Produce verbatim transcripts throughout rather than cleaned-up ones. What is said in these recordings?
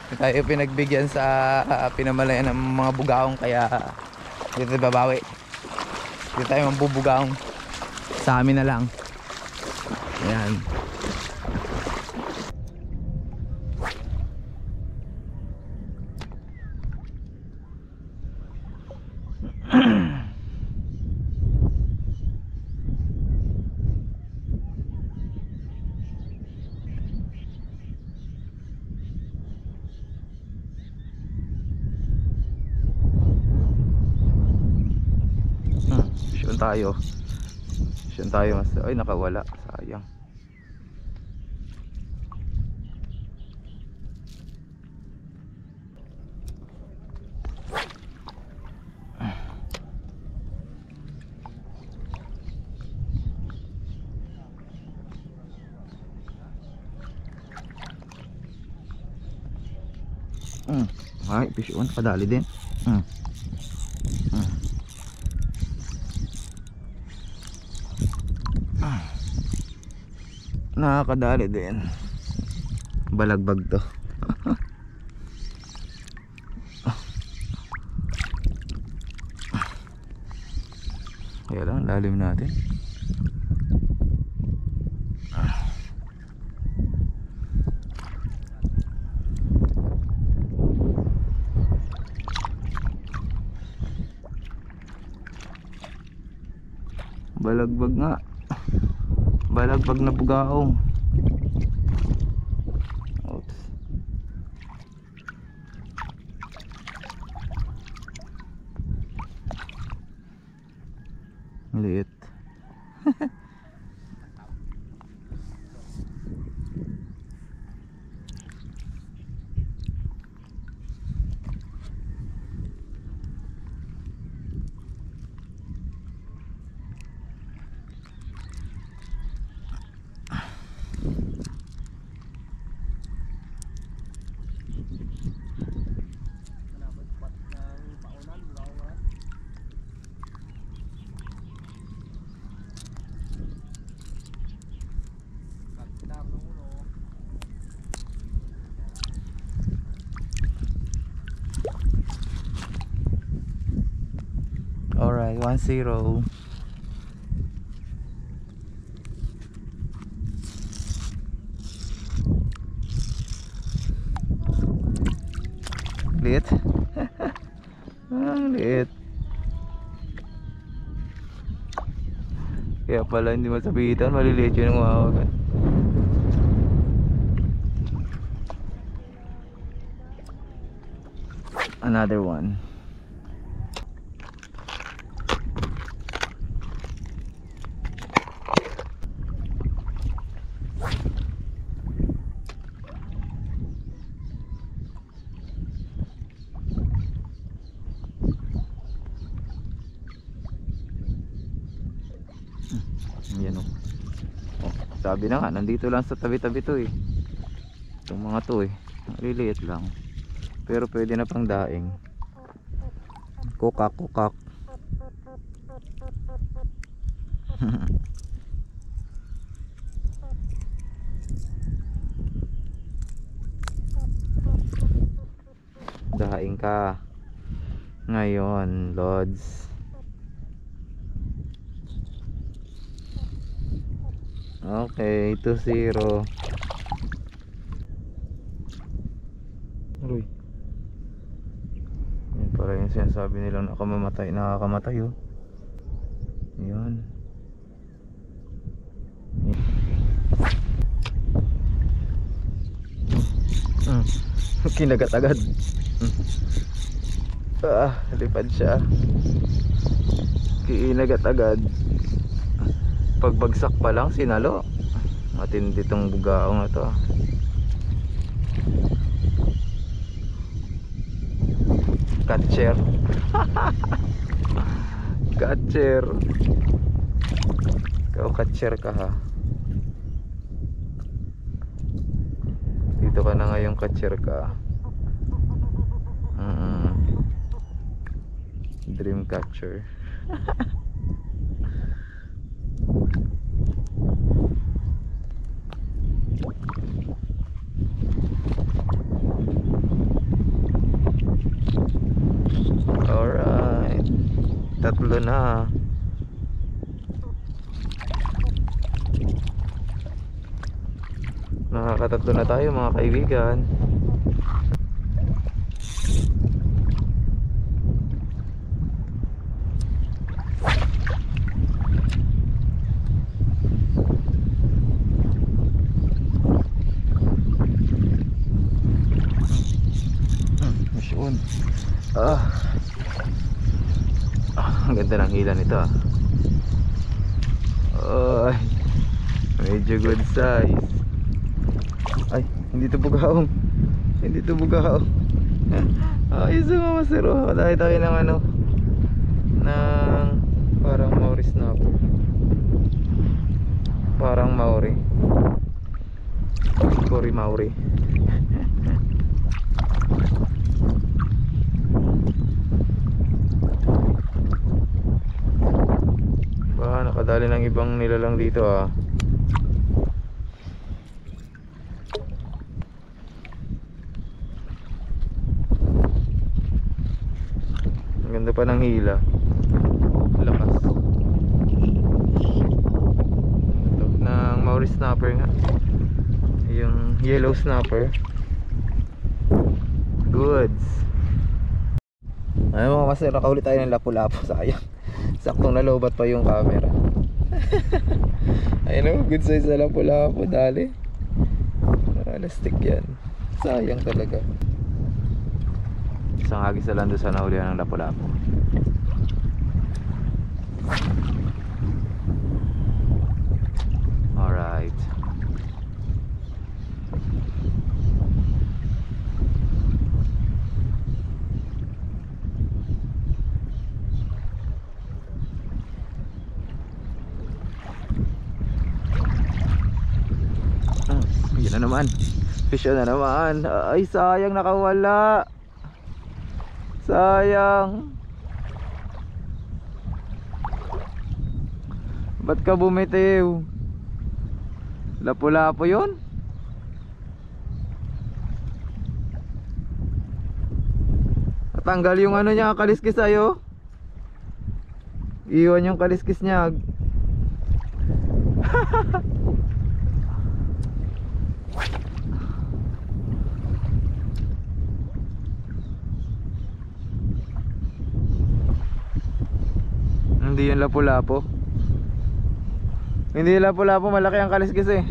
Hindi tayo pinagbigyan sa uh, pinamalayan ng mga bugaong, kaya dito tayo babawi. Dito tayo mambubugaong. Sa amin na lang. Ayan. Syon tayo. Syon tayo mas. Ay, nakawala. Sayang. Mm. Ay, fish on, kadali din. Mm. Mm. Ah. Nakakadali din. Balagbag to. Kaya lang, lalim natin. Balagbag nga. Balagbag na bugaong. Oops. Liit. Alright, one zero. Liit. Ang liit. Kaya pala hindi masabitan, maliliit yun ang mawawagan. Another one. Yan o. Oh, sabi na nga, nandito lang sa tabi-tabi to eh. Itong mga to eh, maliliit lang. Pero pwede na pang daing. Kukak, kukak. Daing ka ngayon, Lods. Okay, two zero. Uy. Yan para yung sinasabi nilang nakamamatay, nakakamatay oh. Yan. Mm. Kinagat agad. Ah, lipad siya. Kinagat agad. Pagbagsak pa lang sinalo. Matindi tong bugaong na to. Catcher. Catcher. Ikaw catcher ka ha. Dito ka na ngayong catcher ka. Mm-mm. Dream catcher. Nakakatatlo na. Nakakatatlo na tayo mga kaibigan. Mission. Ah. Ah, ang ganda ng hila nito ah. Ay, medyo good size. Ay, hindi to bugaong. Hindi to bugaong. Ayos mga master. Oh, tayo tayo ng ano, ng parang Maori snapper. Parang Maori. Cory Maori. Baka nakadali ng ibang nilalang dito ah. Ang ganda pa ng hila. Lakas. Ito, ng Maori snapper nga. Yung yellow snapper. Goods. Ay mga master, nakahuli tayo ng lapu-lapu. Sayang. Saktong nalobat pa yung camera. Ayun o, good size na lapu-lapu. Dali. Alastik yan. Sayang talaga. Isang hagis na lang doon sa nahulihan ng lapu-lapu. Alright. Yun na naman. Fish on na naman. Ay sayang, nakawala. Sayang. Ba't ka bumitiw? Lapu-lapu yun? Natanggal yung ano niya, kaliskis sa'yo. Iwan yung kaliskis niya. Hindi yung lapu-lapu. Hindi yung lapu-lapu, malaki ang kaliskis eh.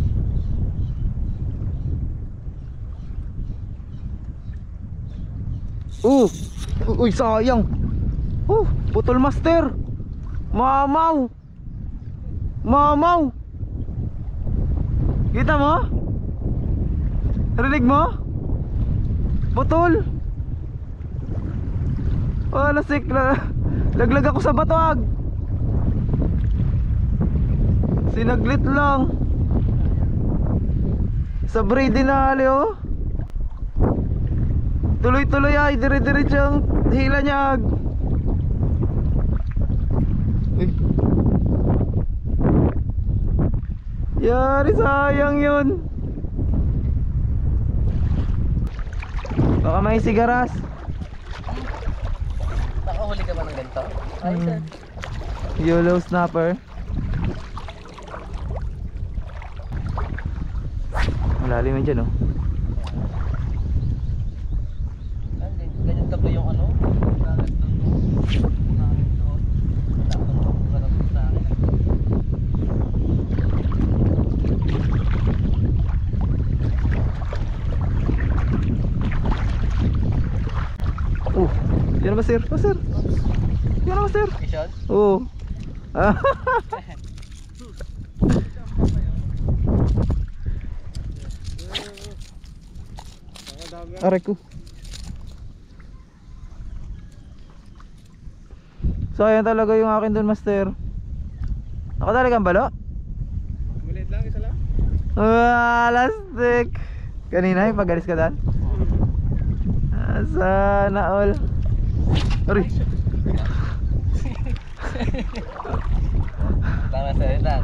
Uh, uy sayang. Uh, putol master. Mamaw. Mamaw. Kita mo? Rinig mo? Putol. Oh, lasik na. Laglag ako sa batuag. Sinaglit lang. Sa braid din na ali oh. Tuloy-tuloy ay dire-diretso ang hila niya. Eh. Yari, sayang yun. Baka may sigaras. Nakahuli ka ba ng ganito? Ay, Hmm. Yellow snapper. Malalim yun dyan oh. Ay, ganyan ka ba yung ano? Gagat ng unahin doon. Wala kang sa akin. Oh, yan ba sir? Oh sir. Yan ba sir? Fishon? Oo. Ah. Aray ko. Sayang talaga yung akin dun master. Nakadali kang balo? Maliit lang, isa lang. Ah, lastik. Kanina yung pag-alis ka dan? Ah, sana all. Aray. Tama sa ito.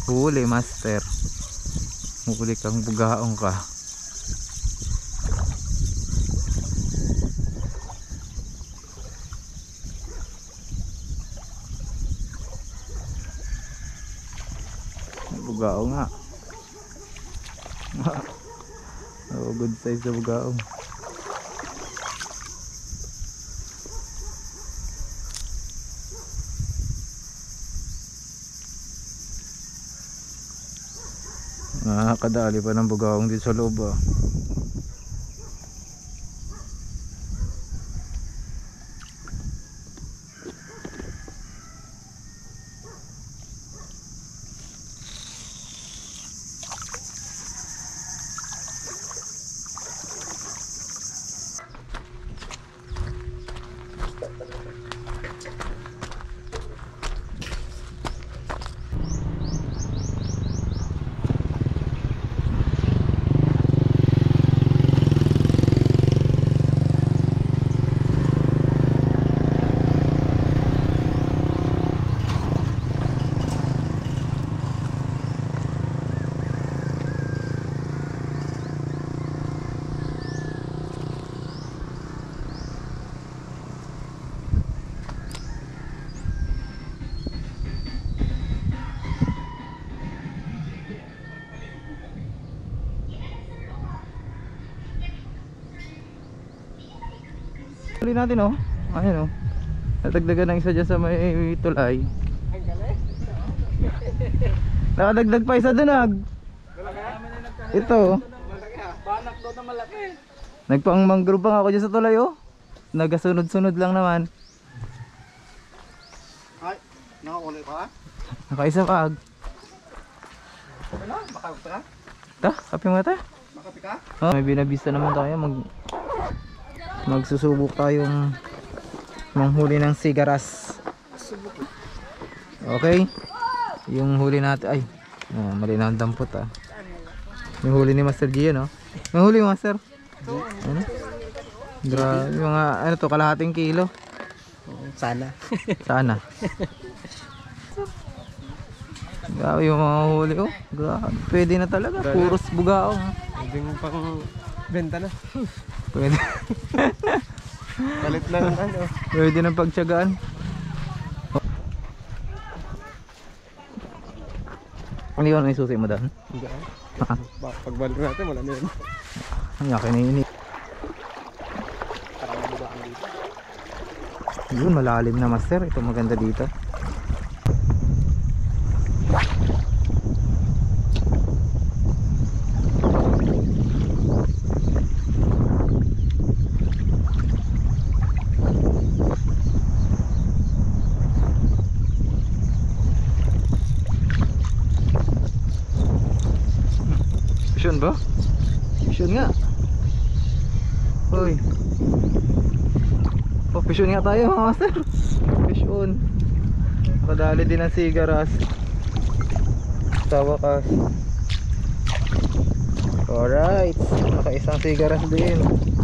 Huli, master. Huli kang bugaong ka. Bugaong nga. Oh, good size na bugaong. Nakakadali pa ng bugaong dito sa loob ah. Huli natin oh. Ayun oh. Nadagdagan ng isa dyan sa may tulay. Ang galing. Nakadagdag pa isa dunag. Ito oh. Banak daw na malaki. Nagpang mangrove pa nga ako dyan sa tulay oh. Nagasunod-sunod lang naman. Ay, nakakuli pa? Nakaisa pa ag. Ano? Makapit ka? Ta, kape mo ta. Makapit ka? Oh, may binabista naman tayo mag magsusubok tayong manghuli ng sigaras. Okay. Yung huli natin ay oh, mali na ang dampot ah. Yung huli ni Master G no. Yung huli Master. Ano? Grabe mga ano to kalahating kilo. Sana. Sana. Grabe yung mga huli oh. Grabe. Pwede na talaga. Puros bugaong. Pwede mo pang benta na. Pwede. Palit na ng ano. Pwede ng pagtyagaan. Ano yun? May susi mo doon? Hindi ah. Pagbalik natin wala na yun. Ang yakin na yun eh. Yun, malalim na Master. Ito maganda dito. Fishon ba? Fishon nga. Hoy. Oh, fishon nga tayo mga Master. Fishon. Nakadali din ang sigaras. Sa wakas. Alright. Nakaisang sigaras din.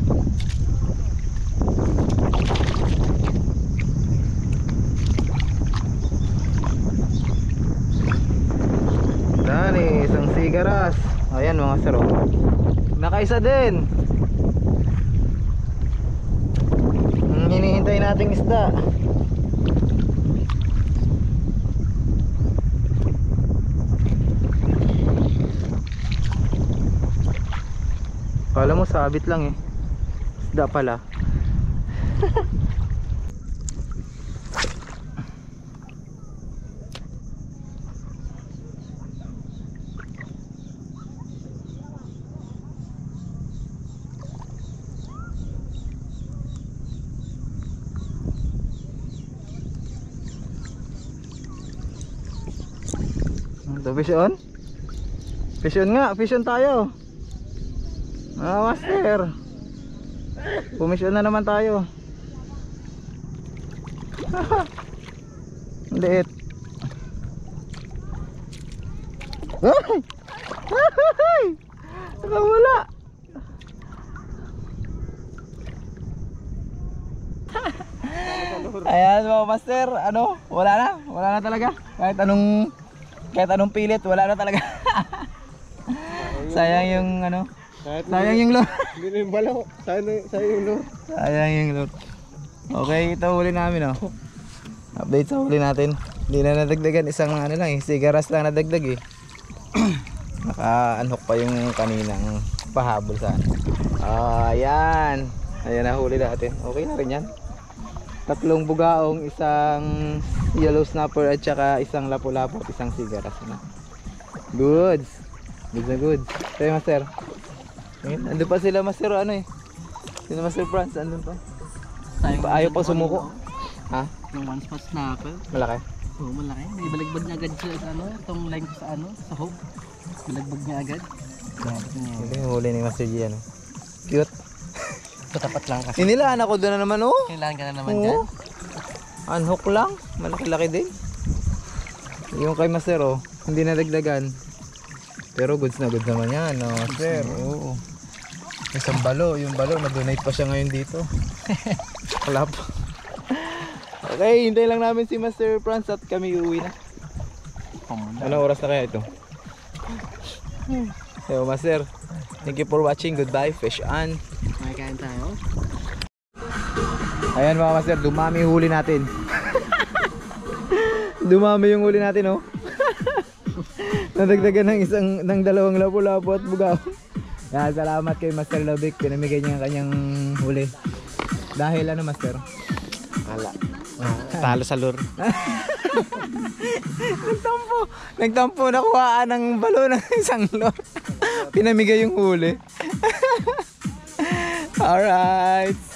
Dani, isang sigaras. Ayan mga sir oh. Nakaisa din. Ang hinihintay nating isda. Kala mo sabit lang eh. Isda pala. Ito, fish on? Fish on nga, fish on tayo. Ah, Master. Pumish on na naman tayo. Liit. Ay! Ay! Nakawala. Ayan mga Master, ano? Wala na, wala na talaga. Kahit anong kahit anong pilit, wala na talaga. Sayang yung ano, sayang yung lure. Hindi na yung balo. Sayang, sayang yung lure. Sayang yung lure. Okay, ito huli namin oh. Update sa huli natin. Hindi na nadagdagan, isang ano lang eh, sigaras lang nadagdag eh. Naka-unhook pa yung kaninang pahabol sa ano. Ah, ayan. Ayan na huli natin. Okay na rin yan. Tatlong bugaong, isang yellow snapper at saka isang lapu-lapu at isang sigaras na. Goods. Goods na goods. Tayo master. Ayun, andun pa sila master ano eh. Sino Master Franz, andun pa. Sayang Pa- ayaw yung pa ano, sumuko. no? Ha? Yung one spot snapper. Malaki? Oo, malaki. May balagbag niya agad siya sa ano, itong line ko sa ano, sa hook. Balagbag niya agad. Grabe niya. Ito yung huli ni Master G ano. Cute. Patapat lang kasi. Inilaan ako doon na naman oh. Kailangan ka na naman Oo. dyan. Unhook lang. Malaki-laki din. Yung kay Master oh, hindi nadagdagan. Pero goods na goods naman yan, no, Master. Oo. Isang balo, yung balo na-donate pa siya ngayon dito. Wala pa. Okay, hintay lang namin si Master Franz at kami uuwi na. Anong oras na kaya ito? Yo, Master. Thank you for watching. Goodbye, fish on. May kain tayo. Ayan mga Master, dumami yung huli natin. Dumami yung huli natin oh. Nadagdagan ng isang ng dalawang lapu-lapu at bugaw. Yan, salamat kay Master Lovic, pinamigay niya ang kanyang huli. Dahil ano Master? Ala. Talo sa lure. Nagtampo, nagtampo nakuhaan ng balo ng isang lure. Pinamigay yung huli. Alright.